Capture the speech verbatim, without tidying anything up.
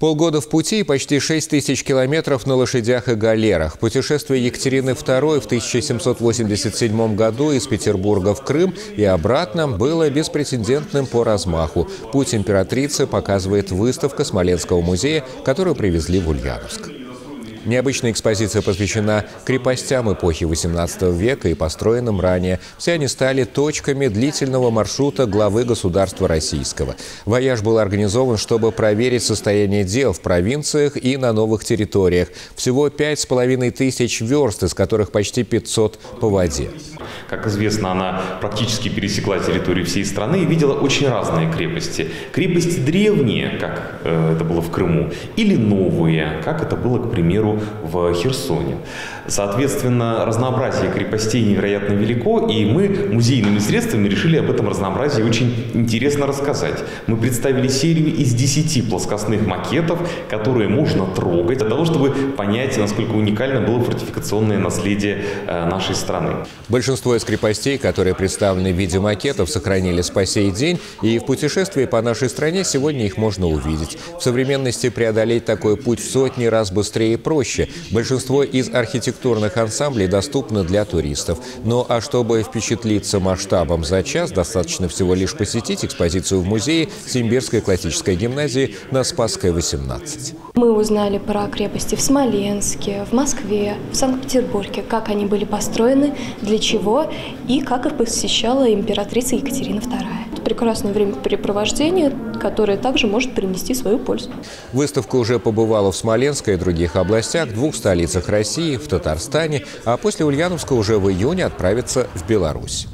Полгода в пути и почти шесть тысяч километров на лошадях и галерах. Путешествие Екатерины второй в тысяча семьсот восемьдесят седьмом году из Петербурга в Крым и обратно было беспрецедентным по размаху. Путь императрицы показывает выставка Смоленского музея, которую привезли в Ульяновск. Необычная экспозиция посвящена крепостям эпохи восемнадцатого века и построенным ранее. Все они стали точками длительного маршрута главы государства российского. Вояж был организован, чтобы проверить состояние дел в провинциях и на новых территориях. Всего пять с половиной тысяч верст, из которых почти пятьсот по воде. Как известно, она практически пересекла территорию всей страны и видела очень разные крепости. Крепости древние, как э, это было в Крыму, или новые, как это было, к примеру, в Херсоне. Соответственно, разнообразие крепостей невероятно велико, и мы музейными средствами решили об этом разнообразии очень интересно рассказать. Мы представили серию из десяти плоскостных макетов, которые можно трогать, для того, чтобы понять, насколько уникально было фортификационное наследие э, нашей страны. Большинство из крепостей, которые представлены в виде макетов, сохранились по сей день, и в путешествии по нашей стране сегодня их можно увидеть. В современности преодолеть такой путь в сотни раз быстрее и проще. Большинство из архитектурных ансамблей доступны для туристов. Ну а чтобы впечатлиться масштабом за час, достаточно всего лишь посетить экспозицию в музее Симбирской классической гимназии на Спасской, восемнадцать. Мы узнали про крепости в Смоленске, в Москве, в Санкт-Петербурге, как они были построены, для чего и как их посещала императрица Екатерина вторая. Это прекрасное времяпрепровождение, которое также может принести свою пользу. Выставка уже побывала в Смоленской и других областях, двух столицах России, в Татарстане, а после Ульяновска уже в июне отправится в Беларусь.